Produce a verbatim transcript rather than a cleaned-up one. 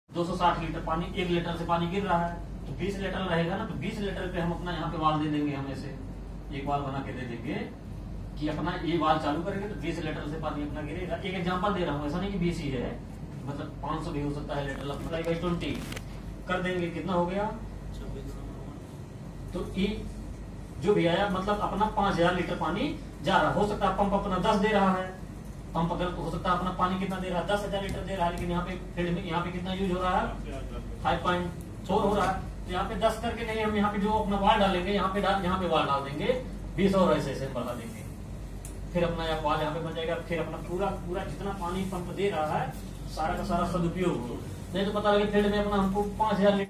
दो सौ साठ लीटर पानी, एक लीटर से पानी गिर रहा है तो बीस लीटर रहेगा ना, तो बीस लीटर पे हम अपना यहाँ पे वाल दे देंगे, हम ऐसे एक वाल बना के दे देंगे कि अपना ये वाल चालू करेंगे तो बीस लीटर से पानी अपना गिरेगा। एक एग्जांपल दे रहा हूँ, ऐसा नहीं कि बीस ही है, मतलब पाँच सौ भी हो सकता है लीटर, अपना ट्वेंटी कर देंगे, कितना हो गया, तो ये जो भी आया मतलब अपना पांच हजार लीटर पानी जा रहा। हो सकता है पंप अपना दस दे रहा है, पंप अगर तो हो सकता है अपना पानी कितना दे रहा है, दस हजार लीटर दे रहा है, लेकिन यहाँ पे फील्ड में यहाँ पे कितना यूज हो रहा है, फाइव पॉइंट फोर हो रहा है। तो यहाँ पे दस करके नहीं, हम यहाँ पे जो अपना वाल डालेंगे, यहाँ पे डाल यहाँ पे वाल डाल देंगे बीस, और ऐसे ऐसे बढ़ा देंगे, फिर अपना यहाँ वाल यहाँ पे बन जाएगा। फिर अपना पूरा पूरा जितना पानी पंप दे रहा है सारा का सारा सदुपयोग हो, नहीं तो पता लगे फील्ड में अपना हमको पांच हजार लीटर